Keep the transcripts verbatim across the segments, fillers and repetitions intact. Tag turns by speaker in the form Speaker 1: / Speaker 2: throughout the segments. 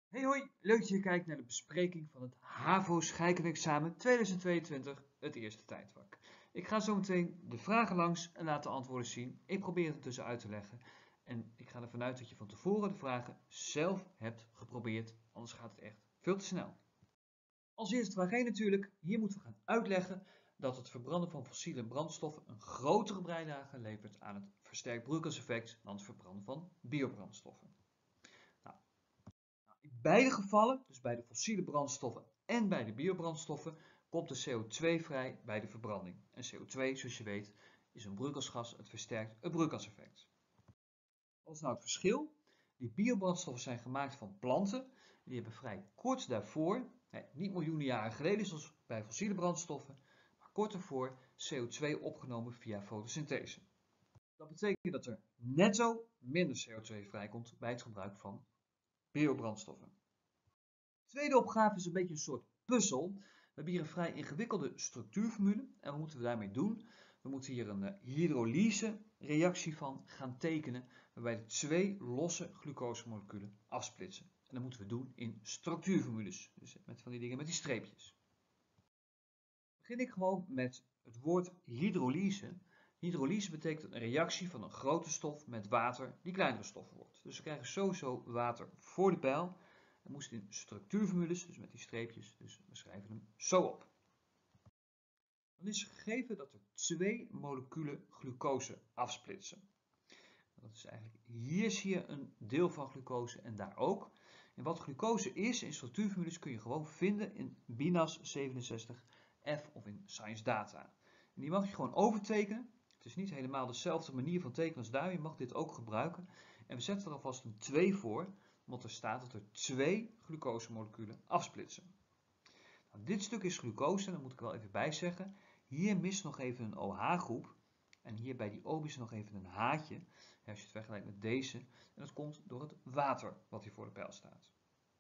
Speaker 1: Hey hoi, leuk dat je kijkt naar de bespreking van het HAVO scheikunde-examen tweeduizend tweeëntwintig, het eerste tijdvak. Ik ga zo meteen de vragen langs en laat de antwoorden zien. Ik probeer het ertussen uit te leggen en ik ga ervan uit dat je van tevoren de vragen zelf hebt geprobeerd, anders gaat het echt veel te snel. Als eerste vraag één natuurlijk, hier moeten we gaan uitleggen dat het verbranden van fossiele brandstoffen een grotere bijdrage levert aan het versterkt broeikaseffect dan het verbranden van biobrandstoffen. In beide gevallen, dus bij de fossiele brandstoffen en bij de biobrandstoffen, komt de C O twee vrij bij de verbranding. En C O twee, zoals je weet, is een broeikasgas, het versterkt het broeikaseffect. Wat is nou het verschil? Die biobrandstoffen zijn gemaakt van planten, die hebben vrij kort daarvoor, niet miljoenen jaren geleden zoals bij fossiele brandstoffen, maar kort daarvoor C O twee opgenomen via fotosynthese. Dat betekent dat er netto minder C O twee vrijkomt bij het gebruik van biobrandstoffen. De tweede opgave is een beetje een soort puzzel. We hebben hier een vrij ingewikkelde structuurformule. En wat moeten we daarmee doen? We moeten hier een hydrolyse reactie van gaan tekenen, waarbij de twee losse glucosemoleculen afsplitsen. En dat moeten we doen in structuurformules, dus met van die dingen met die streepjes. Dan begin ik gewoon met het woord hydrolyse. Hydrolyse betekent een reactie van een grote stof met water die kleinere stoffen wordt. Dus we krijgen sowieso water voor de pijl. We moesten in structuurformules, dus met die streepjes, dus we schrijven hem zo op. Dan is gegeven dat er twee moleculen glucose afsplitsen. Dat is eigenlijk, hier zie je een deel van glucose en daar ook. En wat glucose is in structuurformules kun je gewoon vinden in B I N A S zevenenzestig F of in Science Data. En die mag je gewoon overtekenen. Het is niet helemaal dezelfde manier van tekenen als daar, je mag dit ook gebruiken. En we zetten er alvast een twee voor, omdat er staat dat er twee glucosemoleculen afsplitsen. Nou, dit stuk is glucose, en dat moet ik wel even bij zeggen. Hier mist nog even een O H-groep. En hier bij die O is nog even een haatje. Als je het vergelijkt met deze. En dat komt door het water wat hier voor de pijl staat.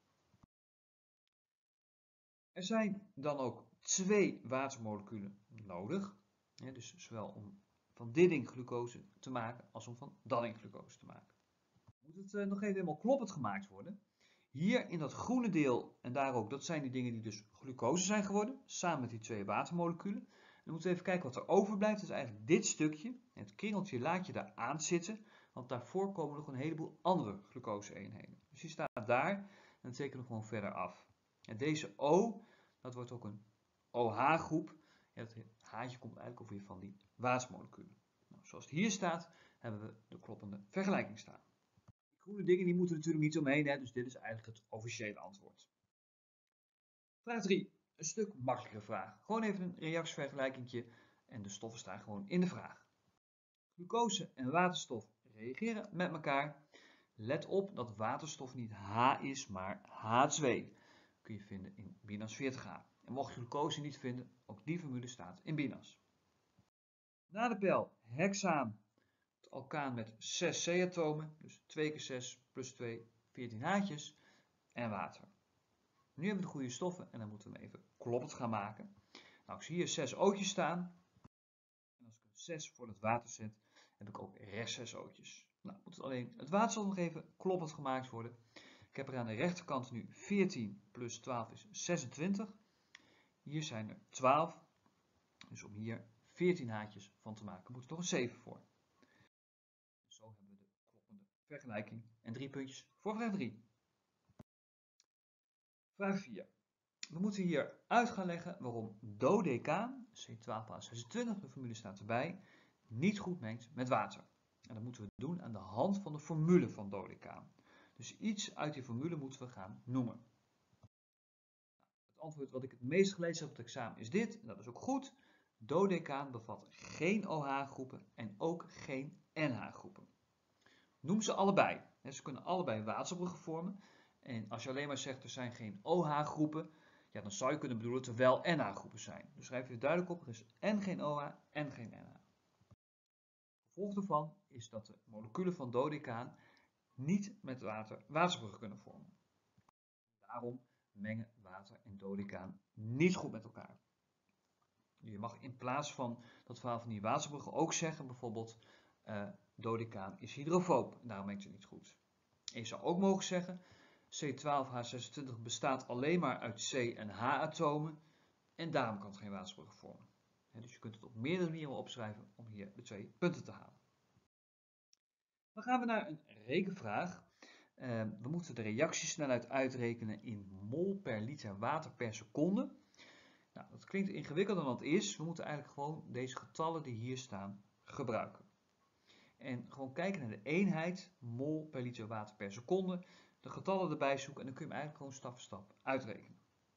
Speaker 1: Er zijn dan ook twee watermoleculen nodig. Dus zowel om van dit ding glucose te maken als om van dat ding glucose te maken. Moet het nog even helemaal kloppend gemaakt worden. Hier in dat groene deel, en daar ook, dat zijn die dingen die dus glucose zijn geworden, samen met die twee watermoleculen. Dan moeten we even kijken wat er overblijft. Dat is eigenlijk dit stukje. Het kringeltje laat je daar aan zitten, want daarvoor komen nog een heleboel andere glucose-eenheden. Dus die staat daar en dan tekenen we gewoon verder af. En deze O, dat wordt ook een O H-groep. Het haartje komt eigenlijk ook weer van die watermoleculen. Nou, zoals het hier staat, hebben we de kloppende vergelijking staan. Groene dingen die moeten natuurlijk niet omheen, hè, dus dit is eigenlijk het officiële antwoord. Vraag drie, een stuk makkelijkere vraag. Gewoon even een reactievergelijkingje en de stoffen staan gewoon in de vraag. Glucose en waterstof reageren met elkaar. Let op dat waterstof niet H is, maar H twee. Kun je vinden in B I N A S veertig A. En mocht je glucose niet vinden, ook die formule staat in B I N A S. Na de pijl hexaan, het alkaan met zes C-atomen, dus twee keer zes plus twee, veertien haartjes en water. Nu hebben we de goede stoffen en dan moeten we hem even kloppend gaan maken. Nou, ik zie hier zes O'tjes staan. En als ik een zes voor het water zet, heb ik ook rechts zes O'tjes. Nou, moet alleen het waterstof nog even kloppend gemaakt worden. Ik heb er aan de rechterkant nu veertien plus twaalf is zesentwintig. Hier zijn er twaalf. Dus om hier veertien haartjes van te maken, moet er toch een zeven voor. Zo hebben we de kloppende vergelijking en drie puntjes voor vraag drie. Vraag vier. We moeten hier uit gaan leggen waarom dodecaan, C twaalf A zesentwintig, de formule staat erbij, niet goed mengt met water. En dat moeten we doen aan de hand van de formule van dodecaan. Dus iets uit die formule moeten we gaan noemen. Het antwoord wat ik het meest gelezen heb op het examen is dit, en dat is ook goed. Dodecaan bevat geen O H-groepen en ook geen N H-groepen. Noem ze allebei. Ze kunnen allebei waterbruggen vormen. En als je alleen maar zegt er zijn geen O H-groepen, ja, dan zou je kunnen bedoelen dat er wel N H-groepen zijn. Dus schrijf je duidelijk op, er is en geen O H en geen N H. Gevolg daarvan is dat de moleculen van dodecaan niet met water waterbruggen kunnen vormen. Daarom mengen water en dodecaan niet goed met elkaar. Je mag in plaats van dat verhaal van die waterbruggen ook zeggen, bijvoorbeeld uh, dodecaan is hydrofoob, daarom mengt het niet goed. En je zou ook mogen zeggen, C twaalf H zesentwintig bestaat alleen maar uit C en H-atomen en daarom kan het geen waterbrug vormen. Dus je kunt het op meerdere manieren opschrijven om hier de twee punten te halen. Dan gaan we naar een rekenvraag. Uh, we moeten de reactiesnelheid uitrekenen in mol per liter water per seconde. Nou, dat klinkt ingewikkelder dan het is. We moeten eigenlijk gewoon deze getallen die hier staan gebruiken. En gewoon kijken naar de eenheid, mol per liter water per seconde. De getallen erbij zoeken en dan kun je hem eigenlijk gewoon stap voor stap uitrekenen.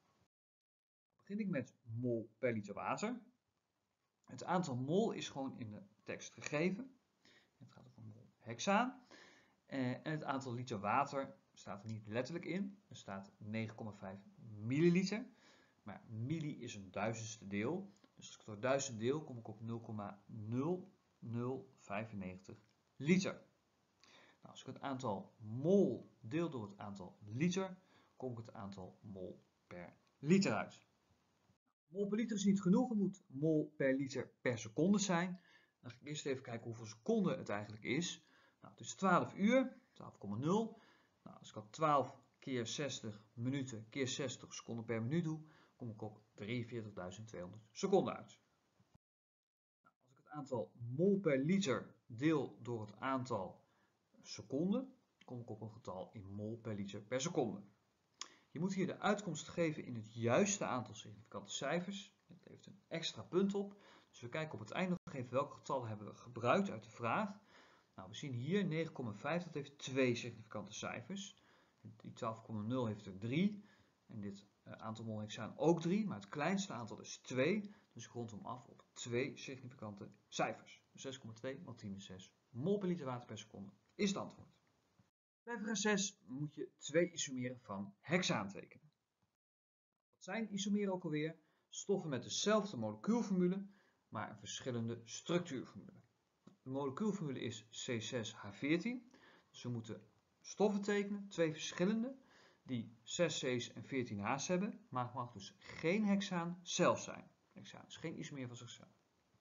Speaker 1: Dan begin ik met mol per liter water. Het aantal mol is gewoon in de tekst gegeven. Het gaat om mol hexaan. En het aantal liter water staat er niet letterlijk in. Er staat negen komma vijf milliliter. Maar milli is een duizendste deel. Dus als ik door duizend deel, kom ik op nul komma nul nul vijfennegentig liter. Nou, als ik het aantal mol deel door het aantal liter, kom ik het aantal mol per liter uit. Mol per liter is niet genoeg, het moet mol per liter per seconde zijn. Dan ga ik eerst even kijken hoeveel seconden het eigenlijk is. Nou, het is twaalf uur, twaalf komma nul. Nou, als ik dat twaalf keer zestig minuten keer zestig seconden per minuut doe, kom ik op drieënveertigduizend tweehonderd seconden uit. Nou, als ik het aantal mol per liter deel door het aantal seconden, kom ik op een getal in mol per liter per seconde. Je moet hier de uitkomst geven in het juiste aantal significante cijfers. Het levert een extra punt op. Dus we kijken op het einde nog even welke getallen hebben we gebruikt uit de vraag. Nou, we zien hier negen komma vijf, dat heeft twee significante cijfers. Die twaalf komma nul heeft er drie. En dit uh, aantal mol hexaan ook drie, maar het kleinste aantal is twee. Dus ik rond hem af op twee significante cijfers. Dus zes komma twee maal tien is zes mol per liter water per seconde is het antwoord. Bij vraag zes moet je twee isomeren van hexaan tekenen. Wat zijn isomeren ook alweer? Stoffen met dezelfde molecuulformule, maar een verschillende structuurformule. De molecuulformule is C zes H veertien. Dus we moeten stoffen tekenen, twee verschillende, die zes C's en veertien H's hebben, maar het mag dus geen hexaan zelf zijn. Hexaan is geen isomeer van zichzelf.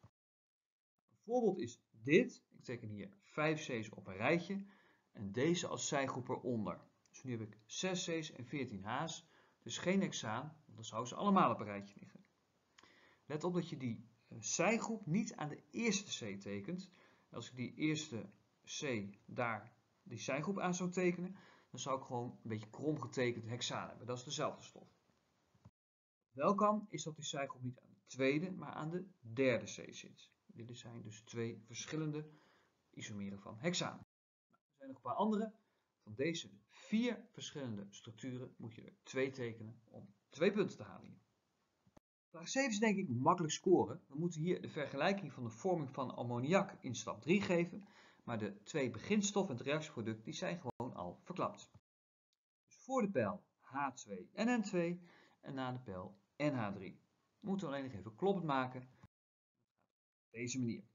Speaker 1: Een voorbeeld is dit. Ik teken hier vijf C's op een rijtje en deze als zijgroep eronder. Dus nu heb ik zes C's en veertien H's, dus geen hexaan, want dan zouden ze allemaal op een rijtje liggen. Let op dat je die zijgroep niet aan de eerste C tekent. Als ik die eerste C daar die zijgroep aan zou tekenen, dan zou ik gewoon een beetje krom getekend hexaan hebben. Dat is dezelfde stof. Wel kan, is dat die zijgroep niet aan de tweede, maar aan de derde C zit. Dit zijn dus twee verschillende isomeren van hexaan. Nou, er zijn nog een paar andere. Van deze vier verschillende structuren moet je er twee tekenen om twee punten te halen hier. Vraag zeven is denk ik makkelijk scoren. We moeten hier de vergelijking van de vorming van ammoniak in stap drie geven. Maar de twee beginstoffen en het reactieproduct die zijn gewoon al verklapt. Dus voor de pijl H twee en N twee en na de pijl N H drie. We moeten alleen nog even kloppend maken. Op deze manier.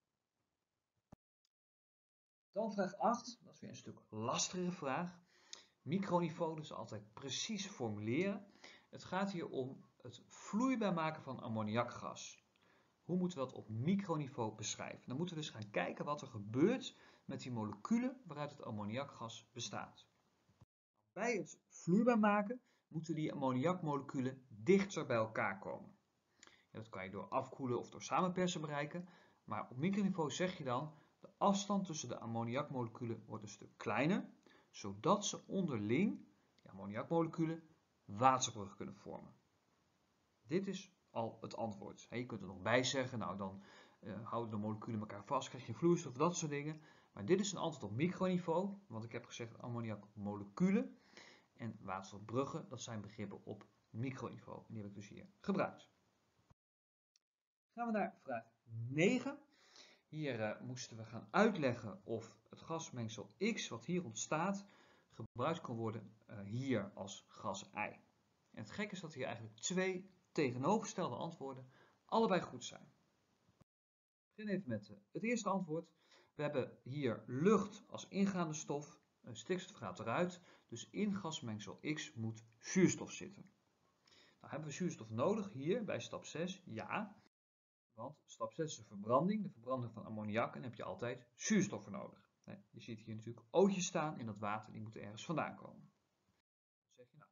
Speaker 1: Dan vraag acht, dat is weer een stuk lastigere vraag. Microniveau, dus altijd precies formuleren. Het gaat hier om het vloeibaar maken van ammoniakgas. Hoe moeten we dat op microniveau beschrijven? Dan moeten we dus gaan kijken wat er gebeurt met die moleculen waaruit het ammoniakgas bestaat. Bij het vloeibaar maken moeten die ammoniakmoleculen dichter bij elkaar komen. Ja, dat kan je door afkoelen of door samenpersen bereiken, maar op microniveau zeg je dan de afstand tussen de ammoniakmoleculen wordt een stuk kleiner, zodat ze onderling, de ammoniakmoleculen, waterbruggen kunnen vormen. Dit is al het antwoord. Je kunt er nog bij zeggen, nou dan uh, houden de moleculen elkaar vast, krijg je vloeistof, dat soort dingen. Maar dit is een antwoord op microniveau, want ik heb gezegd ammoniakmoleculen en waterstofbruggen, dat zijn begrippen op microniveau. En die heb ik dus hier gebruikt. Gaan we naar vraag negen. Hier uh, moesten we gaan uitleggen of het gasmengsel X, wat hier ontstaat, gebruikt kan worden uh, hier als gas Y. En het gekke is dat hier eigenlijk twee tegenovergestelde antwoorden allebei goed zijn. Ik begin even met uh, het eerste antwoord. We hebben hier lucht als ingaande stof, uh, stikstof gaat eruit, dus in gasmengsel X moet zuurstof zitten. Nou, hebben we zuurstof nodig hier bij stap zes? Ja. Want stap zes is de verbranding, de verbranding van ammoniak, en dan heb je altijd zuurstof voor nodig. Je ziet hier natuurlijk ootjes staan in dat water, die moeten ergens vandaan komen.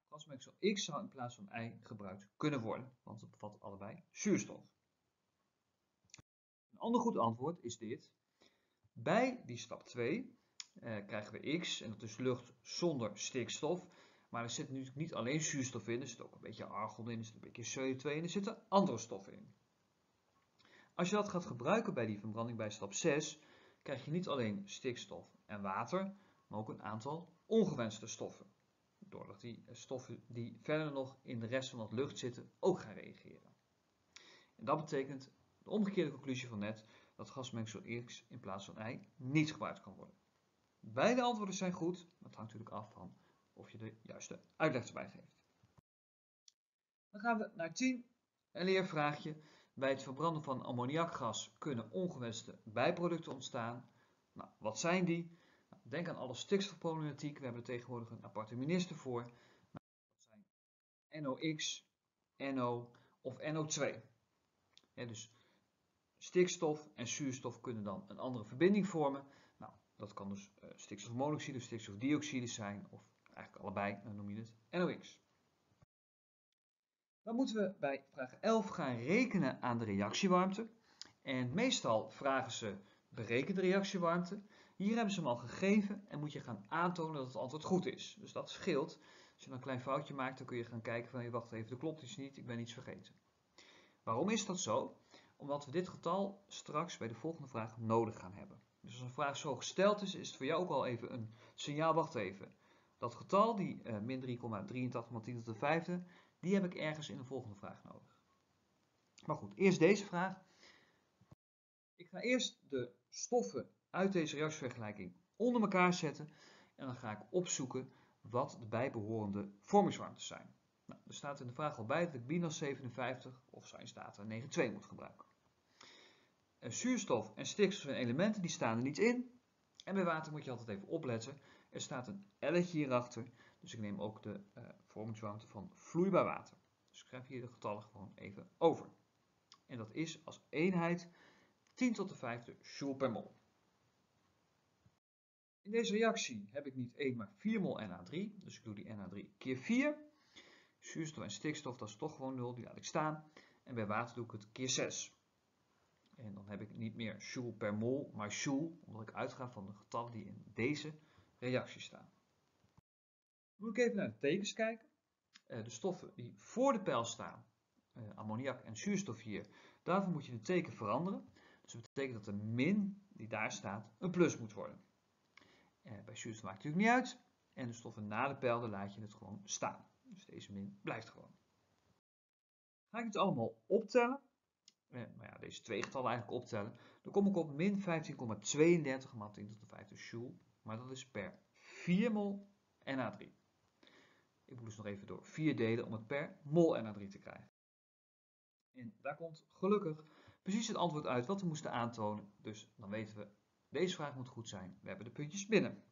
Speaker 1: Gasmengsel X zou in plaats van Y gebruikt kunnen worden, want het bevat allebei zuurstof. Een ander goed antwoord is dit. Bij die stap twee eh, krijgen we X, en dat is lucht zonder stikstof. Maar er zit natuurlijk niet alleen zuurstof in, er zit ook een beetje argon in, er zit een beetje C O twee in, er zitten andere stoffen in. Als je dat gaat gebruiken bij die verbranding bij stap zes, krijg je niet alleen stikstof en water, maar ook een aantal ongewenste stoffen. Doordat die stoffen die verder nog in de rest van het lucht zitten ook gaan reageren. En dat betekent de omgekeerde conclusie van net, dat gasmengsel X in plaats van Y niet gebruikt kan worden. Beide antwoorden zijn goed, maar het hangt natuurlijk af van of je de juiste uitleg erbij geeft. Dan gaan we naar tien, een leervraagje. Bij het verbranden van ammoniakgas kunnen ongewenste bijproducten ontstaan. Nou, wat zijn die? Nou, denk aan alle stikstofproblematiek. We hebben er tegenwoordig een aparte minister voor. Nou, dat zijn N O X, N O of N O twee. Ja, dus stikstof en zuurstof kunnen dan een andere verbinding vormen. Nou, dat kan dus uh, stikstofmonoxide of stikstofdioxide zijn, of eigenlijk allebei, dan noem je het N O X. Dan moeten we bij vraag elf gaan rekenen aan de reactiewarmte. En meestal vragen ze bereken de reactiewarmte. Hier hebben ze hem al gegeven en moet je gaan aantonen dat het antwoord goed is. Dus dat scheelt. Als je dan een klein foutje maakt, dan kun je gaan kijken van, wacht even, dat klopt iets niet, ik ben iets vergeten. Waarom is dat zo? Omdat we dit getal straks bij de volgende vraag nodig gaan hebben. Dus als een vraag zo gesteld is, is het voor jou ook al even een signaal, wacht even. Dat getal, die uh, min drie komma drieëntachtig maal tien tot de vijfde, die heb ik ergens in de volgende vraag nodig. Maar goed, eerst deze vraag. Ik ga eerst de stoffen uit deze reactievergelijking onder elkaar zetten en dan ga ik opzoeken wat de bijbehorende vormingswarmtes zijn. Nou, er staat in de vraag al bij dat ik binas zevenenvijftig of science data negenentwintig moet gebruiken. En zuurstof en stikstof zijn elementen, die staan er niet in. En bij water moet je altijd even opletten. Er staat een L'tje hierachter, dus ik neem ook de uh, vormingswarmte van vloeibaar water. Dus ik schrijf hier de getallen gewoon even over. En dat is als eenheid tien tot de vijfde joule per mol. In deze reactie heb ik niet één, maar vier mol N A drie. Dus ik doe die N A drie keer vier. Zuurstof en stikstof, dat is toch gewoon nul, die laat ik staan. En bij water doe ik het keer zes. En dan heb ik niet meer joule per mol, maar joule, omdat ik uitga van de getallen die in deze reactie staan. Dan moet ik even naar de tekens kijken. De stoffen die voor de pijl staan, ammoniak en zuurstof hier, daarvoor moet je de teken veranderen. Dus dat betekent dat de min die daar staat een plus moet worden. Bij zuurstof maakt het natuurlijk niet uit. En de stoffen na de pijl, daar laat je het gewoon staan. Dus deze min blijft gewoon. Ga ik het allemaal optellen, eh, nou ja, deze twee getallen eigenlijk optellen, dan kom ik op min vijftien komma tweeëndertig maal tien tot de vijfde joule, maar dat is per vier mol N A drie. Ik moet dus nog even door vier delen om het per mol N A drie te krijgen. En daar komt gelukkig precies het antwoord uit wat we moesten aantonen, dus dan weten we, deze vraag moet goed zijn, we hebben de puntjes binnen.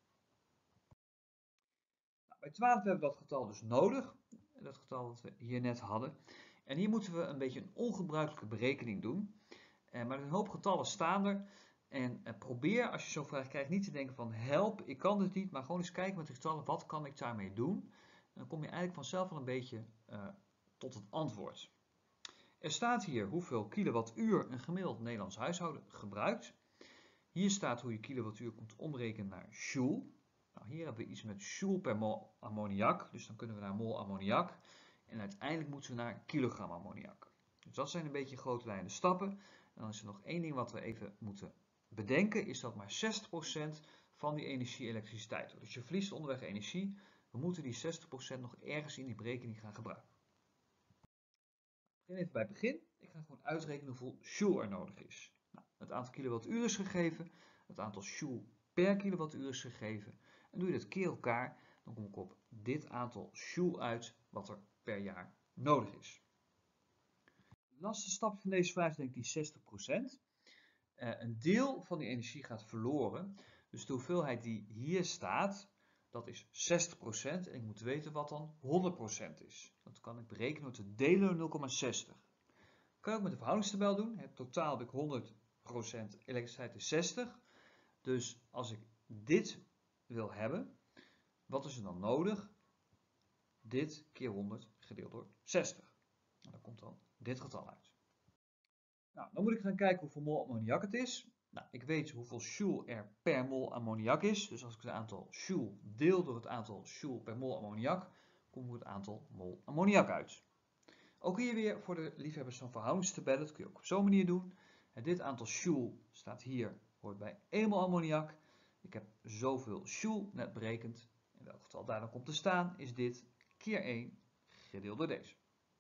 Speaker 1: Nou, bij twaalf hebben we dat getal dus nodig, dat getal dat we hier net hadden. En hier moeten we een beetje een ongebruikelijke berekening doen. Eh, maar een hoop getallen staan er. En eh, probeer, als je zo'n vraag krijgt, niet te denken van help, ik kan dit niet. Maar gewoon eens kijken met de getallen, wat kan ik daarmee doen? En dan kom je eigenlijk vanzelf wel een beetje uh, tot het antwoord. Er staat hier hoeveel kilowattuur een gemiddeld Nederlands huishouden gebruikt. Hier staat hoe je kilowattuur komt omrekenen naar joule. Nou, hier hebben we iets met joule per mol ammoniak. Dus dan kunnen we naar mol ammoniak. En uiteindelijk moeten we naar kilogram ammoniak. Dus dat zijn een beetje grote lijnen stappen. En dan is er nog één ding wat we even moeten bedenken. Is dat maar zestig procent van die energie elektriciteit wordt. Dus je verliest onderweg energie. We moeten die zestig procent nog ergens in die berekening gaan gebruiken. Ik begin even bij het begin. Ik ga gewoon uitrekenen hoeveel joule er nodig is. Nou, het aantal kilowattuur is gegeven. Het aantal joule per kilowattuur is gegeven. En doe je dat keer elkaar, dan kom ik op dit aantal joule uit wat er per jaar nodig is. De laatste stap van deze vraag is denk ik die zestig procent. Uh, een deel van die energie gaat verloren. Dus de hoeveelheid die hier staat, dat is zestig procent. En ik moet weten wat dan honderd procent is. Dat kan ik berekenen door te delen door nul komma zestig. Kan ik ook met de verhoudingstabel doen. Het totaal heb ik honderd procent, elektriciteit is zestig. Dus als ik dit wil hebben, wat is er dan nodig? dit keer honderd gedeeld door zestig. En dan komt dan dit getal uit. Nou, dan moet ik gaan kijken hoeveel mol ammoniak het is. Nou, ik weet hoeveel joule er per mol ammoniak is. Dus als ik het aantal joule deel door het aantal joule per mol ammoniak, komt het aantal mol ammoniak uit. Ook hier weer voor de liefhebbers van verhoudingstabellen, dat kun je ook op zo'n manier doen. En dit aantal joule staat hier, hoort bij één mol ammoniak. Ik heb zoveel joule net berekend. In welk getal daar dan komt te staan, is dit keer één gedeeld door deze.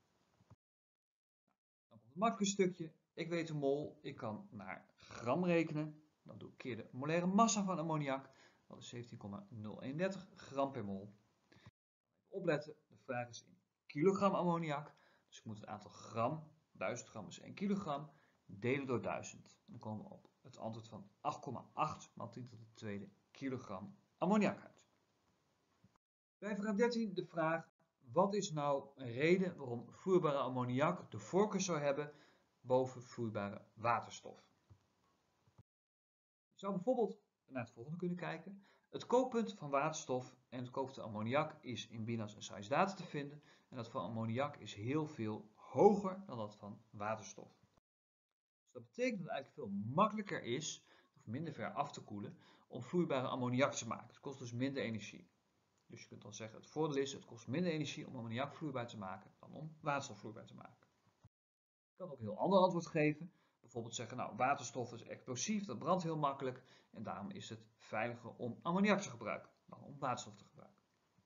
Speaker 1: Dan komt het makkelijke stukje. Ik weet de mol, ik kan naar gram rekenen. Dan doe ik keer de molaire massa van ammoniak. Dat is zeventien komma nul eenendertig gram per mol. Even opletten, de vraag is in kilogram ammoniak. Dus ik moet het aantal gram, duizend gram is één kilogram, delen door duizend. Dan komen we op het antwoord van acht komma acht maal tien tot de tweede kilogram ammoniak uit. Bij vraag dertien de vraag, wat is nou een reden waarom vloeibare ammoniak de voorkeur zou hebben boven vloeibare waterstof? Je zou bijvoorbeeld naar het volgende kunnen kijken. Het kookpunt van waterstof en het kookpunt ammoniak is in BINAS en SAIS data te vinden. En dat van ammoniak is heel veel hoger dan dat van waterstof. Dus dat betekent dat het eigenlijk veel makkelijker is, of minder ver af te koelen, om vloeibare ammoniak te maken. Het kost dus minder energie. Dus je kunt dan zeggen, het voordeel is, het kost minder energie om ammoniak vloeibaar te maken dan om waterstof vloeibaar te maken. Ik kan ook een heel ander antwoord geven. Bijvoorbeeld zeggen, nou, waterstof is explosief, dat brandt heel makkelijk en daarom is het veiliger om ammoniak te gebruiken dan om waterstof te gebruiken.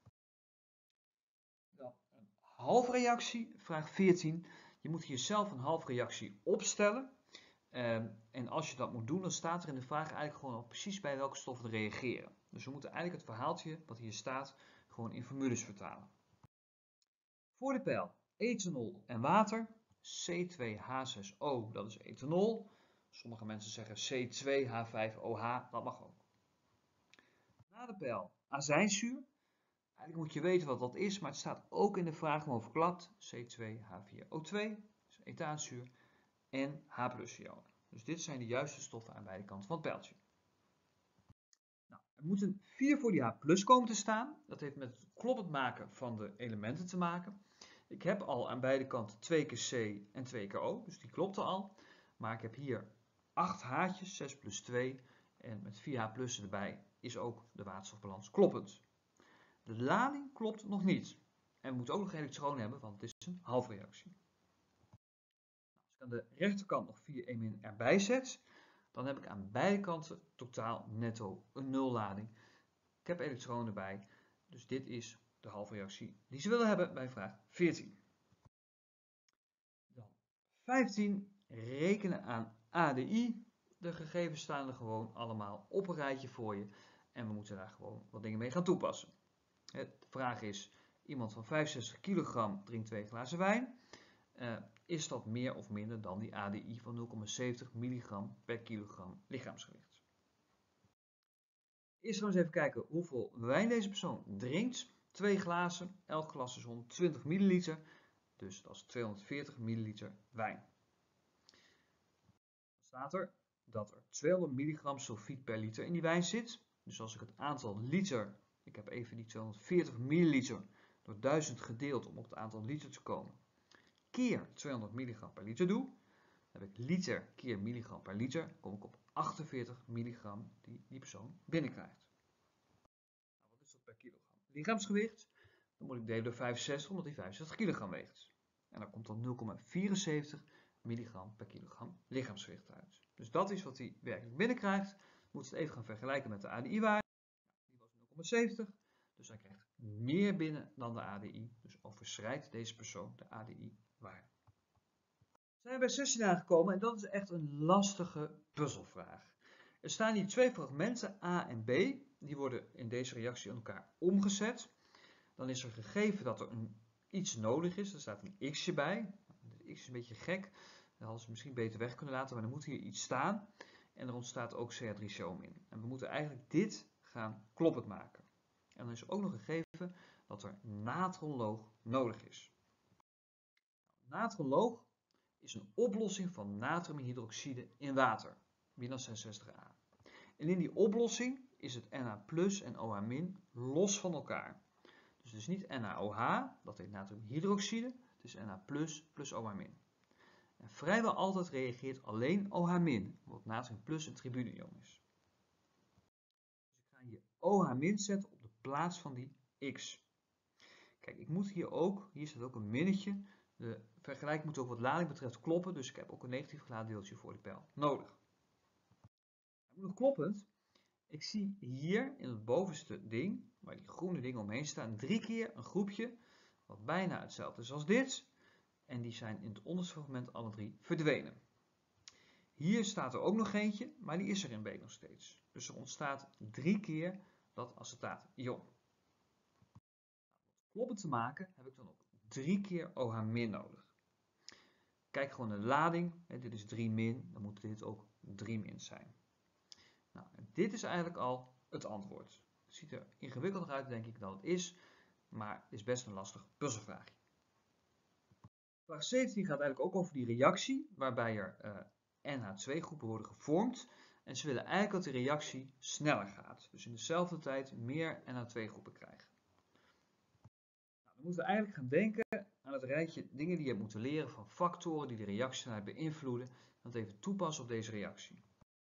Speaker 1: Dan een halfreactie, vraag veertien. Je moet hier zelf een halfreactie opstellen. En als je dat moet doen, dan staat er in de vraag eigenlijk gewoon al precies bij welke stoffen reageren. Dus we moeten eigenlijk het verhaaltje wat hier staat gewoon in formules vertalen. Voor de pijl ethanol en water. C twee H zes O, dat is ethanol. Sommige mensen zeggen C twee H vijf O H, dat mag ook. Na de pijl azijnzuur. Eigenlijk moet je weten wat dat is, maar het staat ook in de vraag om overklapt. C twee H vier O twee, dus ethaanzuur, en H plus ionen. Dus dit zijn de juiste stoffen aan beide kanten van het pijltje. Nou, er moeten vier voor die H plus komen te staan. Dat heeft met het kloppend maken van de elementen te maken. Ik heb al aan beide kanten twee keer C en twee keer O, dus die klopte al. Maar ik heb hier acht H'tjes, zes plus twee. En met vier H plussen erbij is ook de waterstofbalans kloppend. De lading klopt nog niet. En we moeten ook nog elektronen hebben, want het is een halfreactie. Als ik aan de rechterkant nog vier E min erbij zet, dan heb ik aan beide kanten totaal netto een nullading. Ik heb elektronen erbij, dus dit is de halfreactie die ze willen hebben bij vraag veertien. Dan vijftien, rekenen aan A D I. De gegevens staan er gewoon allemaal op een rijtje voor je en we moeten daar gewoon wat dingen mee gaan toepassen. De vraag is, iemand van vijfenzestig kilogram drinkt twee glazen wijn. Uh, is dat meer of minder dan die A D I van nul komma zeventig milligram per kilogram lichaamsgewicht? Eerst gaan we eens even kijken hoeveel wijn deze persoon drinkt. Twee glazen, elk glas is honderdtwintig milliliter, dus dat is tweehonderdveertig milliliter wijn. Dan staat er dat er tweehonderd milligram sulfiet per liter in die wijn zit. Dus als ik het aantal liter, ik heb even die tweehonderdveertig milliliter door duizend gedeeld om op het aantal liter te komen, keer tweehonderd milligram per liter doe, dan heb ik liter keer milligram per liter, dan kom ik op achtenveertig milligram die die persoon binnenkrijgt. Nou, wat is dat per kilogram? Lichaamsgewicht, dan moet ik delen door vijfenzestig, omdat hij vijfenzestig kilogram weegt. En dan komt dan nul komma vierenzeventig milligram per kilogram lichaamsgewicht uit. Dus dat is wat hij werkelijk binnenkrijgt. We moeten het even gaan vergelijken met de A D I-waarde. Die was nul komma zeventig, dus hij krijgt meer binnen dan de A D I. Dus overschrijdt deze persoon de A D I-waarde. Zijn we bij zestien aangekomen en dat is echt een lastige puzzelvraag. Er staan hier twee fragmenten A en B, die worden in deze reactie aan elkaar omgezet. Dan is er gegeven dat er een iets nodig is, er staat een x'je bij. De x is een beetje gek, dat hadden ze misschien beter weg kunnen laten, maar er moet hier iets staan. En er ontstaat ook C H drie C O min. En we moeten eigenlijk dit gaan kloppend maken. En dan is er ook nog gegeven dat er natronloog nodig is. Natronloog is een oplossing van natriumhydroxide in water, BINAS zesenzestig A. En in die oplossing is het Na plus en O H min los van elkaar. Dus
Speaker 2: het is niet N A O H, dat heet natriumhydroxide, het is Na plus plus O H min. En vrijwel altijd reageert alleen O H min, omdat natrium plus een tribune-ion is. Dus ik ga hier O H min zetten op de plaats van die X. Kijk, ik moet hier ook, hier staat ook een minnetje, de vergelijking moet ook wat lading betreft kloppen, dus ik heb ook een negatief geladen deeltje voor de pijl nodig. Hij moet nog kloppend. Ik zie hier in het bovenste ding, waar die groene dingen omheen staan, drie keer een groepje wat bijna hetzelfde is als dit. En die zijn in het onderste fragment alle drie verdwenen. Hier staat er ook nog eentje, maar die is er in B nog steeds. Dus er ontstaat drie keer dat acetaat-ion. Om het kloppend te maken heb ik dan ook drie keer O H min nodig. Kijk gewoon naar de lading. Dit is drie min, dan moet dit ook drie min zijn. Nou, en dit is eigenlijk al het antwoord. Het ziet er ingewikkelder uit, denk ik, dan het is, maar is best een lastig puzzelvraagje. Vraag zeventien gaat eigenlijk ook over die reactie, waarbij er uh, N H twee groepen worden gevormd. En ze willen eigenlijk dat de reactie sneller gaat. Dus in dezelfde tijd meer N H twee groepen krijgen. Nou, dan moeten we eigenlijk gaan denken aan het rijtje dingen die je moet leren van factoren die de reactiesnelheid beïnvloeden. En dat even toepassen op deze reactie.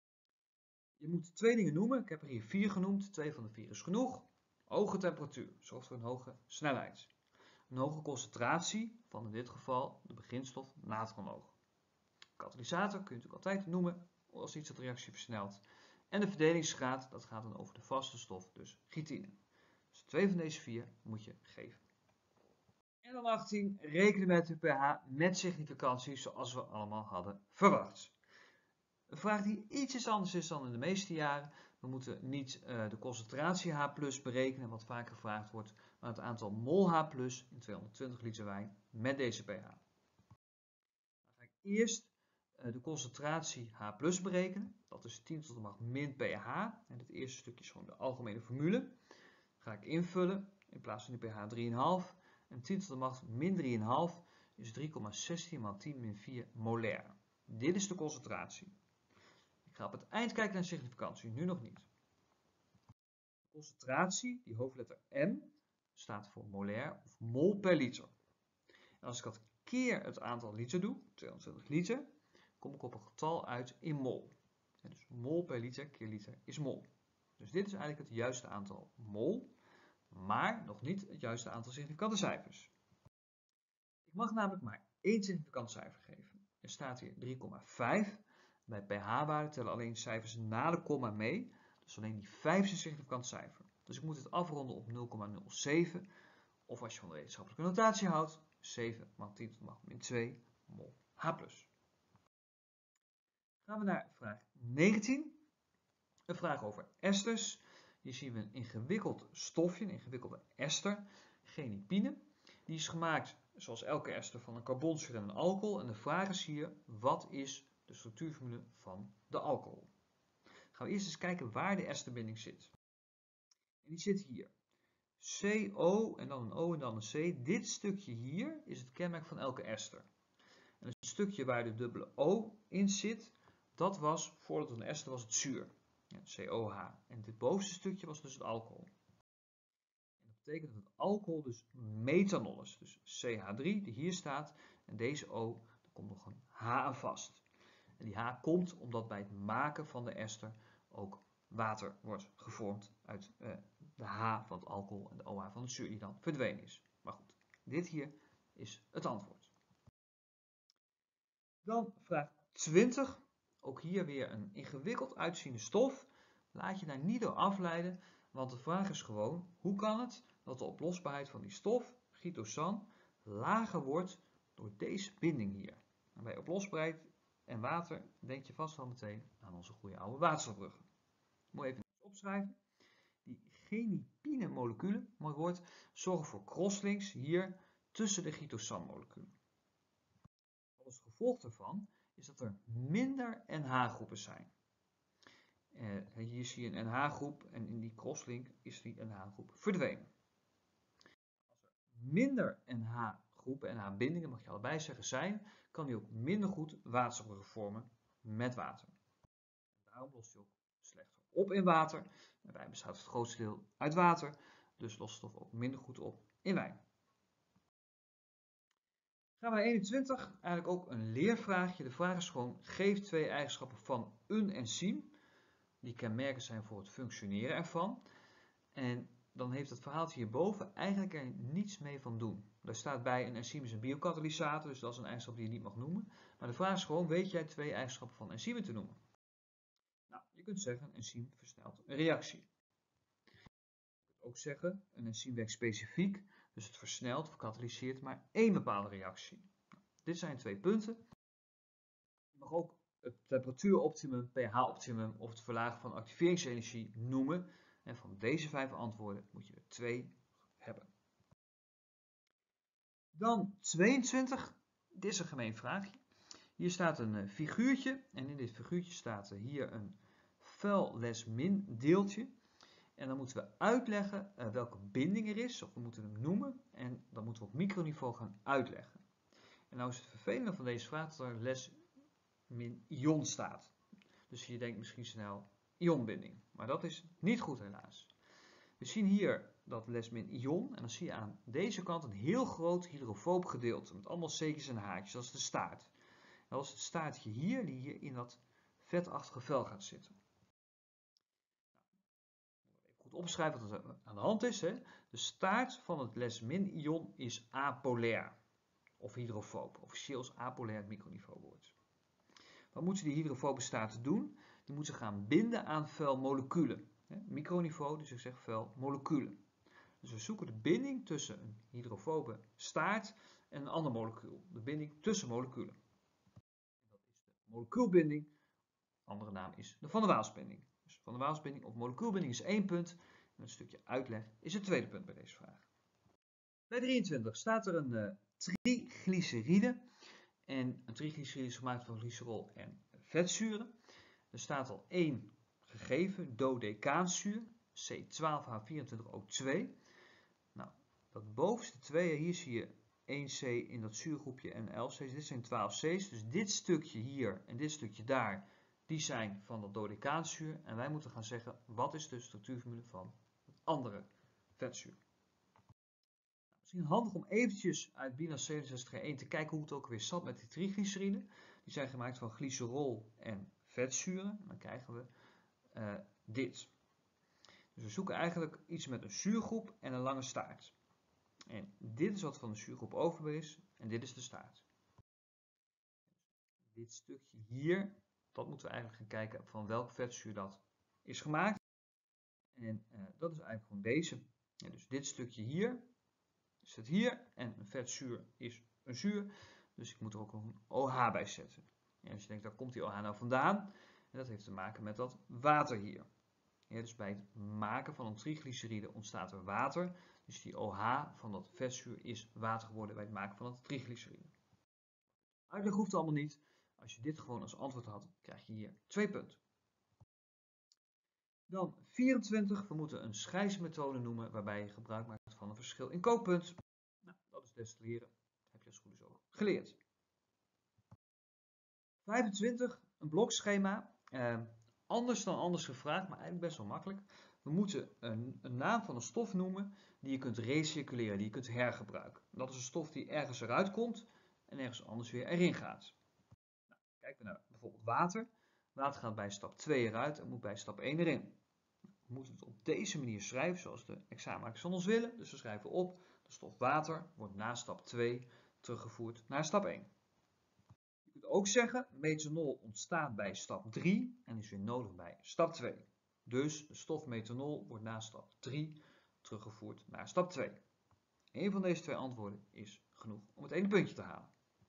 Speaker 2: Je moet twee dingen noemen. Ik heb er hier vier genoemd. Twee van de vier is genoeg. Hoge temperatuur zorgt voor een hoge snelheid. Een hoge concentratie van in dit geval de beginstof natriumhoog. Katalysator kun je natuurlijk altijd noemen als iets dat de reactie versnelt. En de verdelingsgraad, dat gaat dan over de vaste stof, dus chitine. Dus twee van deze vier moet je geven. En dan achttien, rekenen met de pH met significantie zoals we allemaal hadden verwacht. Een vraag die ietsjes anders is dan in de meeste jaren. We moeten niet uh, de concentratie H plus berekenen, wat vaak gevraagd wordt, maar het aantal mol H plus in tweehonderdtwintig liter wijn met deze pH. Dan ga ik eerst uh, de concentratie H plus berekenen. Dat is tien tot de macht min pH. En het eerste stukje is gewoon de algemene formule. Dan ga ik invullen in plaats van die pH drie komma vijf. En tien tot de macht min drie komma vijf is drie komma zestien maal tien min vier molair. Dit is de concentratie. Ik ga op het eind kijken naar de significantie, nu nog niet. De concentratie, die hoofdletter M, staat voor molair of mol per liter. En als ik dat keer het aantal liter doe, tweehonderdtwintig liter, kom ik op een getal uit in mol. En dus mol per liter keer liter is mol. Dus dit is eigenlijk het juiste aantal mol, maar nog niet het juiste aantal significante cijfers. Ik mag namelijk maar één significant cijfer geven. Er staat hier drie komma vijf. Bij pH-waarde tellen alleen cijfers na de komma mee, dus alleen die vijf is een significant cijfer. Dus ik moet het afronden op nul komma nul zeven, of als je van de wetenschappelijke notatie houdt, zeven maal tien tot de macht min twee mol H plus. Gaan we naar vraag negentien. Een vraag over esters. Hier zien we een ingewikkeld stofje, een ingewikkelde ester, genipine. Die is gemaakt, zoals elke ester, van een carbonzuur en een alcohol. En de vraag is hier, wat is de structuurformule van de alcohol? Gaan we eerst eens kijken waar de esterbinding zit. En die zit hier. C O en dan een O en dan een C. Dit stukje hier is het kenmerk van elke ester. En het stukje waar de dubbele O in zit, dat was, voordat het een ester was, het zuur. Ja, C O H. En dit bovenste stukje was dus het alcohol. En dat betekent dat het alcohol dus methanol is. Dus C H drie, die hier staat, en deze O, daar komt nog een H aan vast. En die H komt omdat bij het maken van de ester ook water wordt gevormd uit uh, de H van het alcohol en de O H van het zuur die dan verdwenen is. Maar goed, dit hier is het antwoord. Dan vraag twintig. Ook hier weer een ingewikkeld uitziende stof. Laat je daar niet door afleiden, want de vraag is gewoon, hoe kan het dat de oplosbaarheid van die stof, chitosan, lager wordt door deze binding hier? En bij oplosbaarheid en water denk je vast wel meteen aan onze goede oude waterstofbruggen. Ik moet even opschrijven. Die genipine moleculen, mooi woord, zorgen voor crosslinks hier tussen de chitosan moleculen. Als gevolg daarvan is dat er minder N H-groepen zijn. Uh, hier zie je een N H-groep en in die crosslink is die N H-groep verdwenen. Als er minder N H-groepen, N H-bindingen, mag je allebei zeggen, zijn, kan die ook minder goed waterstofbruggen vormen met water. En daarom lost hij ook slechter op in water. En wij bestaat het grootste deel uit water, dus lost stof ook minder goed op
Speaker 1: in wijn. Gaan we naar eenentwintig, eigenlijk ook een leervraagje. De vraag is gewoon, geef twee eigenschappen van een enzym, die kenmerkend zijn voor het functioneren ervan. En dan heeft het verhaaltje hierboven eigenlijk er niets mee van doen. Daar staat bij, een enzym is een biokatalysator, dus dat is een eigenschap die je niet mag noemen. Maar de vraag is gewoon, weet jij twee eigenschappen van enzymen te noemen? Nou, je kunt zeggen, een enzym versnelt een reactie. Je kunt ook zeggen, een enzym werkt specifiek, dus het versnelt of katalyseert maar één bepaalde reactie. Nou, dit zijn twee punten. Je mag ook het temperatuuroptimum, pH-optimum of het verlagen van activeringsenergie noemen. En van deze vijf antwoorden moet je er twee hebben. Dan tweeëntwintig. Dit is een gemeen vraagje. Hier staat een figuurtje en in dit figuurtje staat hier een vuil les min deeltje. En dan moeten we uitleggen uh, welke binding er is, of we moeten hem noemen. En dan moeten we op microniveau gaan uitleggen. En nou is het vervelende van deze vraag dat er les min ion staat. Dus je denkt misschien snel ionbinding. Maar dat is niet goed helaas. We zien hier dat les min ion. En dan zie je aan deze kant een heel groot hydrofoob gedeelte. Met allemaal C'tjes en H'tjes. Dat is de staart. En dat is het staartje hier die hier in dat vetachtige vel gaat zitten. Even goed opschrijven wat er aan de hand is. Hè. De staart van het les min ion is apolair. Of hydrofoob. Officieel is apolair het microniveau woord. Wat moeten die hydrofobe staarten doen? Die moeten gaan binden aan vuilmoleculen. Microniveau, dus ik zeg vuilmoleculen. Dus we zoeken de binding tussen een hydrofobe staart en een ander molecuul. De binding tussen moleculen. Dat is de molecuulbinding. Andere naam is de Van der Waals-binding. Dus Van der Waals-binding of molecuulbinding is één punt. En een stukje uitleg is het tweede punt bij deze vraag. Bij drieëntwintig staat er een uh, triglyceride. En een triglyceride is gemaakt van glycerol en vetzuren. Er staat al één gegeven, dodecaanzuur, C twaalf H vierentwintig O twee. Nou, dat bovenste twee, hier zie je één C in dat zuurgroepje en elf C's. Dit zijn twaalf C's, dus dit stukje hier en dit stukje daar, die zijn van dat dodecaanzuur. En wij moeten gaan zeggen, wat is de structuurformule van het andere vetzuur? Misschien handig om eventjes uit BINAS zevenenzestig één te kijken hoe het ook weer zat met die triglyceriden. Die zijn gemaakt van glycerol en vetzuren. En dan krijgen we uh, dit. Dus we zoeken eigenlijk iets met een zuurgroep en een lange staart. En dit is wat van de zuurgroep over is en dit is de staart. Dit stukje hier, dat moeten we eigenlijk gaan kijken van welk vetzuur dat is gemaakt. En uh, dat is eigenlijk gewoon deze. Ja, dus dit stukje hier zit hier en een vetzuur is een zuur. Dus ik moet er ook nog een OH bij zetten. En als je denkt, daar komt die OH nou vandaan. En dat heeft te maken met dat water hier. Ja, dus bij het maken van een triglyceride ontstaat er water. Dus die OH van dat vetzuur is water geworden bij het maken van het triglyceride. Uitleg hoeft allemaal niet. Als je dit gewoon als antwoord had, krijg je hier twee punten. Dan vierentwintig. We moeten een scheidsmethode noemen waarbij je gebruik maakt van een verschil in kookpunt. Nou, dat is destilleren. Dat heb je als goed is ook geleerd. vijfentwintig. Een blokschema. Eh, anders dan anders gevraagd, maar eigenlijk best wel makkelijk. We moeten een, een naam van een stof noemen die je kunt recirculeren, die je kunt hergebruiken. Dat is een stof die ergens eruit komt en ergens anders weer erin gaat. Nou, kijken we naar bijvoorbeeld water. Water gaat bij stap twee eruit en moet bij stap één erin. We moeten het op deze manier schrijven zoals de examenmakers van ons willen. Dus we schrijven op, de stof water wordt na stap twee teruggevoerd naar stap één. Je kunt ook zeggen, methanol ontstaat bij stap drie en is weer nodig bij stap twee. Dus de stof methanol wordt na stap drie teruggevoerd naar stap twee. Eén van deze twee antwoorden is genoeg om het ene puntje te halen.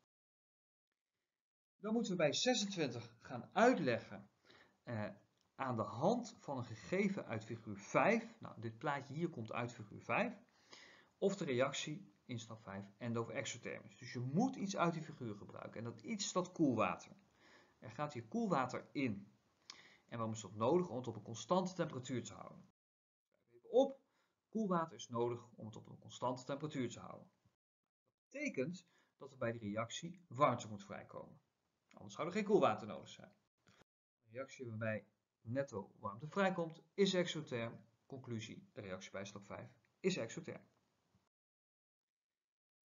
Speaker 1: Dan moeten we bij zesentwintig gaan uitleggen eh, aan de hand van een gegeven uit figuur vijf. Nou, dit plaatje hier komt uit figuur vijf. Of de reactie in stap vijf endo-exothermisch. Dus je moet iets uit die figuur gebruiken. En dat iets is dat koelwater. Er gaat hier koelwater in. En waarom is dat nodig? Om het op een constante temperatuur te houden. Even op. Koelwater is nodig om het op een constante temperatuur te houden. Dat betekent dat er bij de reactie warmte moet vrijkomen. Anders zou er geen koelwater nodig zijn. De reactie waarbij netto warmte vrijkomt is exotherm. Conclusie, de reactie bij stap vijf is exotherm.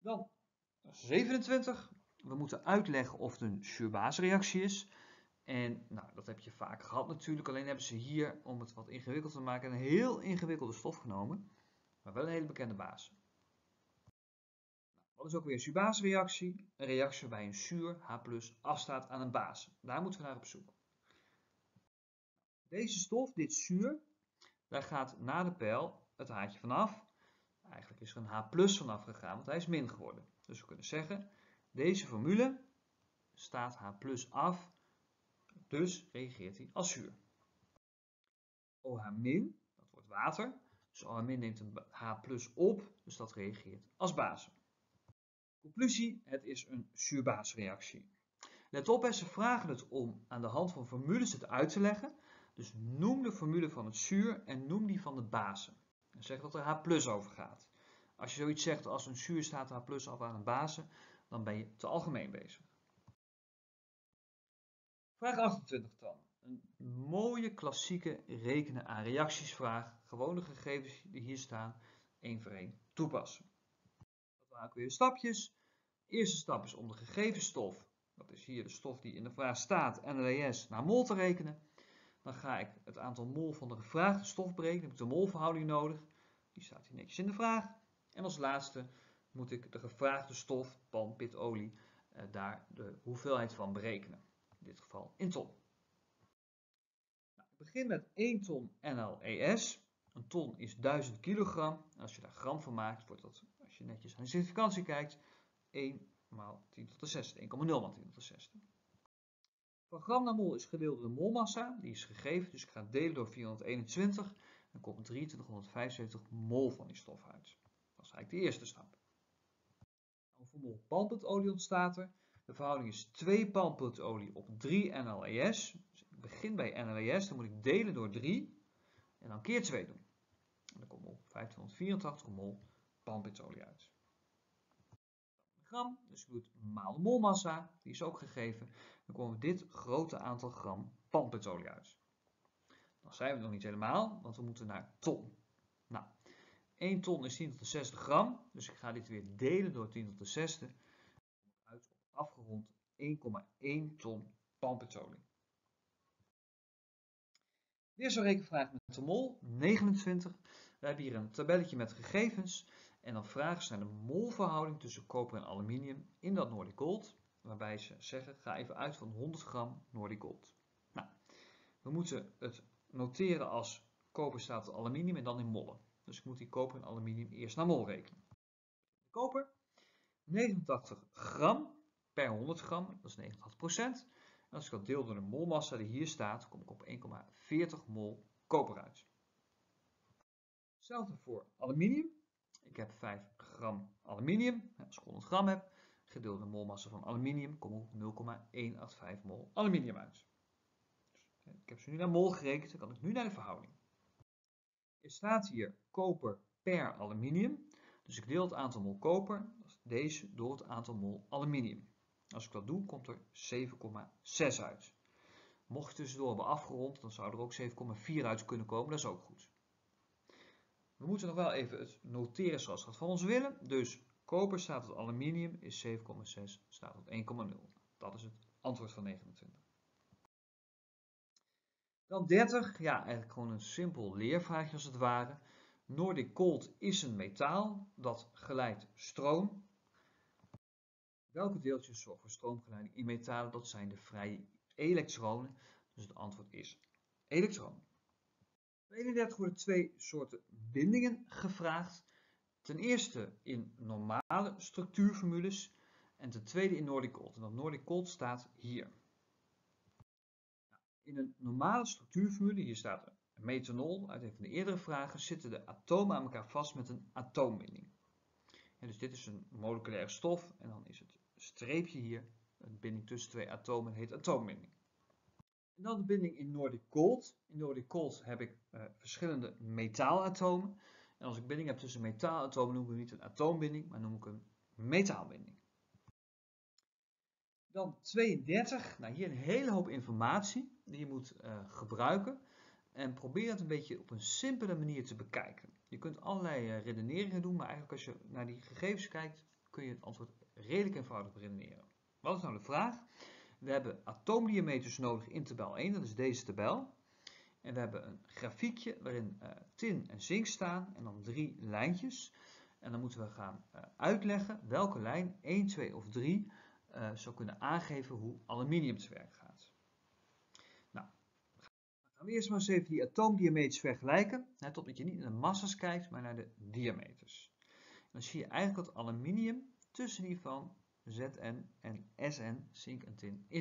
Speaker 2: Dan zevenentwintig. We moeten uitleggen of het een zuur-baasreactie is. En nou, dat heb je vaak gehad natuurlijk. Alleen hebben ze hier, om het wat ingewikkeld te maken, een heel ingewikkelde stof genomen. Maar wel een hele bekende base. Nou, wat is ook weer een zuur-baasreactie? Een reactie waarbij een zuur H plus afstaat aan een base. Daar moeten we naar op zoek. Deze stof, dit zuur, daar gaat na de pijl het haartje vanaf. Eigenlijk is er een H plus vanaf gegaan, want hij is min geworden. Dus we kunnen zeggen, deze formule staat H plus af, dus reageert hij als zuur. OH min, dat wordt water, dus OH min neemt een H plus op, dus dat reageert als base. Conclusie, het is een zuur-baasreactie. Let op, ze vragen het om aan de hand van formules het uit te leggen. Dus noem de formule van het zuur en noem die van de base. En zeg dat er H plus over gaat. Als je zoiets zegt als een zuur staat H plus af aan een base, dan ben je te algemeen bezig. Vraag achtentwintig dan. Een mooie klassieke rekenen aan reacties vraag. Gewone gegevens die hier staan, één voor één toepassen. Dat waren ook weer stapjes. De eerste stap is om de gegeven stof, dat is hier de stof die in de vraag staat, N L E S, naar mol te rekenen. Dan ga ik het aantal mol van de gevraagde stof berekenen. Dan heb ik de molverhouding nodig. Die staat hier netjes in de vraag. En als laatste moet ik de gevraagde stof, palm, pit, olie, eh, daar de hoeveelheid van berekenen. In dit geval in ton. Nou, ik begin met één ton N L E S. Een ton is duizend kilogram. En als je daar gram van maakt, wordt dat, als je netjes aan de significantie kijkt, één maal tien tot de zesde. één komma nul maal tien tot de zesde. Van gram naar mol is gedeeld door de molmassa, die is gegeven, dus ik ga delen door vierhonderdeenentwintig. Dan komt drieëntwintighonderdvijfenzeventig mol van die stof uit. Dat is eigenlijk de eerste stap. Hoeveel mol palmputolie ontstaat er? De verhouding is twee palmputolie op drie N L E S. Dus ik begin bij N L E S, dan moet ik delen door drie en dan keer twee doen. En dan komt op vijftienhonderdvierentachtig mol palmputolie uit. Gram, dus ik doe het maal de molmassa, die is ook gegeven. Dan komen we dit grote aantal gram palmputolie uit. Dan zijn we nog niet helemaal, want we moeten naar ton. Nou, één ton is tien tot de zesde gram, dus ik ga dit weer delen door tien tot de zesde. Uit op afgerond één komma één ton palmputolie. Weer zo'n rekenvraag met de mol, negenentwintig. We hebben hier een tabelletje met gegevens. En dan vragen ze naar de molverhouding tussen koper en aluminium in dat Nordic Gold. Waarbij ze zeggen, ga even uit van honderd gram Nordic Gold. Nou, we moeten het noteren als koper staat aluminium en dan in mollen. Dus ik moet die koper en aluminium eerst naar mol rekenen. De koper, negenentachtig gram per honderd gram, dat is negenentachtig procent. En als ik dat deel door de molmassa die hier staat, kom ik op één komma veertig mol koper uit. Hetzelfde voor aluminium. Ik heb vijf gram aluminium. Als ik honderd gram heb, gedeeld door de molmassa van aluminium, kom ik op nul komma honderdvijftien mol aluminium uit. Dus ik heb ze nu naar mol gerekend, dan kan ik nu naar de verhouding. Er staat hier koper per aluminium. Dus ik deel het aantal mol koper, dat is deze, door het aantal mol aluminium. Als ik dat doe, komt er zeven komma zes uit. Mocht je tussendoor hebben afgerond, dan zou er ook zeven komma vier uit kunnen komen, dat is ook goed. We moeten nog wel even het noteren zoals we het van ons willen. Dus koper staat tot aluminium is zeven komma zes, staat tot één komma nul. Dat is het antwoord van negenentwintig. Dan dertig, ja eigenlijk gewoon een simpel leervraagje als het ware. Nordic Gold is een metaal dat geleidt stroom. Welke deeltjes zorgen voor stroomgeleiding in metalen? Dat zijn de vrije elektronen. Dus het antwoord is elektronen. Bij eenendertig worden twee soorten bindingen gevraagd. Ten eerste in normale structuurformules en ten tweede in Nordic Gold. En dat Nordic Gold staat hier. In een normale structuurformule, hier staat een methanol uit een van de eerdere vragen, zitten de atomen aan elkaar vast met een atoombinding. En dus dit is een moleculaire stof en dan is het streepje hier, een binding tussen twee atomen, heet atoombinding. En dan de binding in Nordic Gold. In Nordic Gold heb ik uh, verschillende metaalatomen. En als ik binding heb tussen metaalatomen noem ik hem niet een atoombinding, maar noem ik een metaalbinding. Dan tweeëndertig. Nou, hier een hele hoop informatie die je moet uh, gebruiken. En probeer het een beetje op een simpele manier te bekijken. Je kunt allerlei uh, redeneringen doen, maar eigenlijk als je naar die gegevens kijkt, kun kun je het antwoord redelijk eenvoudig beredeneren. Wat is nou de vraag? We hebben atoomdiameters nodig in tabel één, dat is deze tabel. En we hebben een grafiekje waarin uh, tin en zink staan en dan drie lijntjes. En dan moeten we gaan uh, uitleggen welke lijn één, twee of drie uh, zou kunnen aangeven hoe aluminium te werk gaat. Nou, dan gaan we eerst maar eens even die atoomdiameters vergelijken. Let op dat je niet naar de massa's kijkt, maar naar de diameters. En dan zie je eigenlijk dat aluminium tussen die van Zn en Sn, zink en tin, in.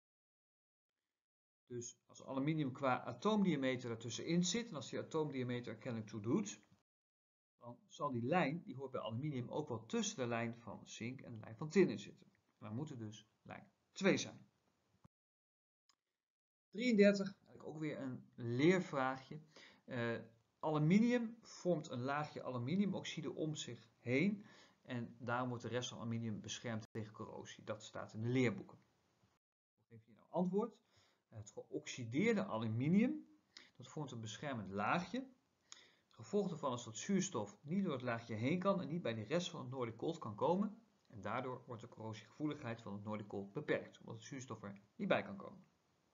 Speaker 2: Dus als aluminium qua atoomdiameter ertussenin zit, en als die atoomdiameter er kennelijk toe doet, dan zal die lijn, die hoort bij aluminium, ook wel tussen de lijn van zink en de lijn van tin in zitten. Dan moet het dus lijn twee zijn. drieëndertig, eigenlijk ook weer een leervraagje. Uh, aluminium vormt een laagje aluminiumoxide om zich heen. En daarom wordt de rest van aluminium beschermd tegen corrosie. Dat staat in de leerboeken. Wat geef je nou antwoord? Het geoxideerde aluminium, dat vormt een beschermend laagje. Het gevolg daarvan is dat zuurstof niet door het laagje heen kan en niet bij de rest van het Nordic Cold kan komen. En daardoor wordt de corrosiegevoeligheid van het Nordic Cold beperkt, omdat het zuurstof er niet bij kan komen.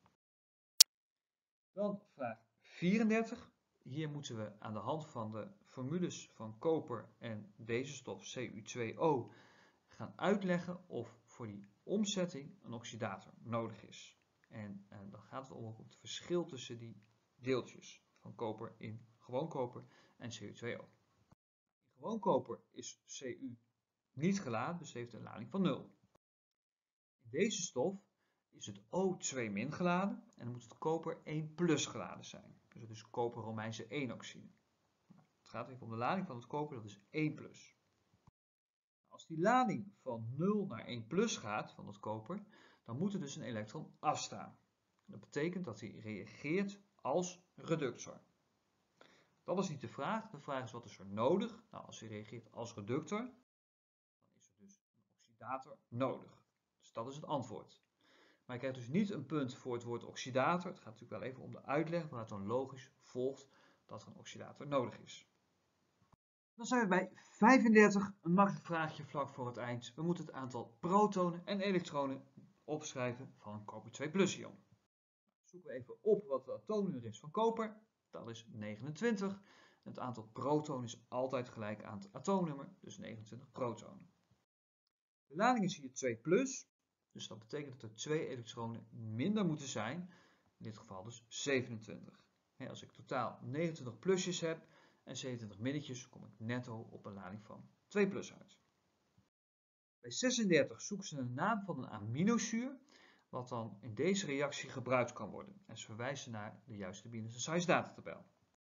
Speaker 2: Dan vraag vierendertig. Hier moeten we aan de hand van de formules van koper en deze stof C u twee O gaan uitleggen of voor die omzetting een oxidator nodig is. En, en dan gaat het om op het verschil tussen die deeltjes van koper in gewoon koper en C u twee O. In gewoon koper is C u niet geladen, dus heeft een lading van nul. In deze stof is het O twee min geladen en dan moet het koper één plus geladen zijn. Dus dat is koper Romeinse één oxide. Het gaat even om de lading van het koper, dat is één plus. Als die lading van nul naar één plus gaat van het koper, dan moet er dus een elektron afstaan. Dat betekent dat hij reageert als reductor. Dat is niet de vraag. De vraag is wat is er nodig? Nou, als hij reageert als reductor, dan is er dus een oxidator nodig. Dus dat is het antwoord. Maar je krijgt dus niet een punt voor het woord oxidator. Het gaat natuurlijk wel even om de uitleg, waaruit dan logisch volgt dat er een oxidator nodig is. Dan zijn we bij vijfendertig, een makkelijk vraagje vlak voor het eind. We moeten het aantal protonen en elektronen opschrijven van een koper twee plus ion. Zoeken we even op wat de atoomnummer is van koper. Dat is negenentwintig. Het aantal protonen is altijd gelijk aan het atoomnummer, dus negenentwintig protonen. De lading is hier twee plus, dus dat betekent dat er twee elektronen minder moeten zijn. In dit geval dus zevenentwintig. Als ik totaal negenentwintig plusjes heb en zevenentwintig minnetjes, kom ik netto op een lading van twee plus uit. Bij zesendertig zoeken ze een naam van een aminozuur, wat dan in deze reactie gebruikt kan worden. En ze verwijzen naar de juiste Binary Size datatabel.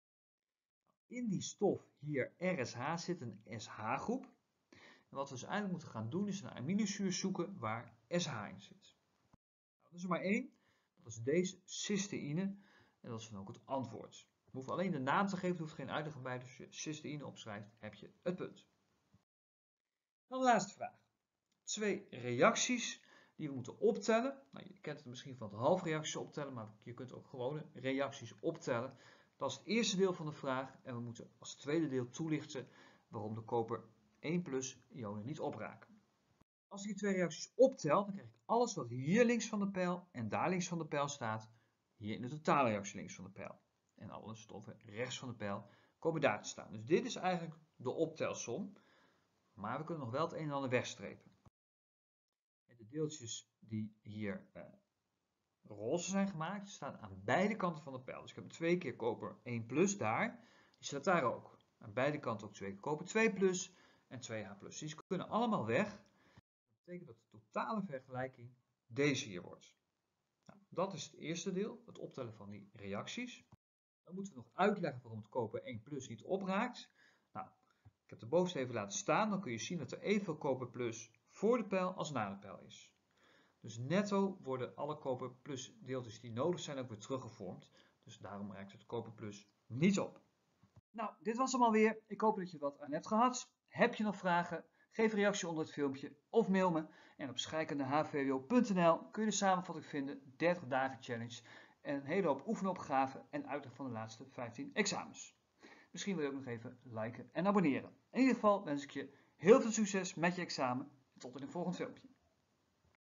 Speaker 2: In die stof hier R S H zit een S H-groep. En wat we dus eigenlijk moeten gaan doen is een aminozuur zoeken waar S H in zit. Nou, dat is er maar één. Dat is deze cysteïne. En dat is dan ook het antwoord. We hoeven alleen de naam te geven, er hoeft geen uitleg bij. Dus als je cysteïne opschrijft, heb je het punt. Dan de laatste vraag. Twee reacties die we moeten optellen. Nou, je kent het misschien van het halfreacties optellen, maar je kunt ook gewone reacties optellen. Dat is het eerste deel van de vraag en we moeten als tweede deel toelichten waarom de koper één plus ionen niet opraken. Als ik die twee reacties optel, dan krijg ik alles wat hier links van de pijl en daar links van de pijl staat, hier in de totaalreactie links van de pijl. En alle stoffen rechts van de pijl komen daar te staan. Dus dit is eigenlijk de optelsom, maar we kunnen nog wel het een en ander wegstrepen. De deeltjes die hier eh, roze zijn gemaakt, staan aan beide kanten van de pijl. Dus ik heb twee keer koper één plus daar, die staat daar ook. Aan beide kanten ook twee keer koper twee plus en twee H plus. Die kunnen allemaal weg. Dat betekent dat de totale vergelijking deze hier wordt. Nou, dat is het eerste deel, het optellen van die reacties. Dan moeten we nog uitleggen waarom het koper één plus niet opraakt. Nou, ik heb de bovenste even laten staan, dan kun je zien dat er evenveel koper plus voor de pijl als na de pijl is. Dus netto worden alle koper plus deeltjes die nodig zijn ook weer teruggevormd. Dus daarom raakt het koper plus niet op. Nou, dit was hem alweer. Ik hoop dat je wat aan hebt gehad. Heb je nog vragen? Geef een reactie onder het filmpje of mail me. En op scheikunde h v w o punt n l kun je de samenvatting vinden, dertig dagen challenge en een hele hoop oefenopgaven en uitleg van de laatste vijftien examens. Misschien wil je ook nog even liken en abonneren. In ieder geval wens ik je
Speaker 1: Heel veel succes met je examen en tot in een volgend filmpje.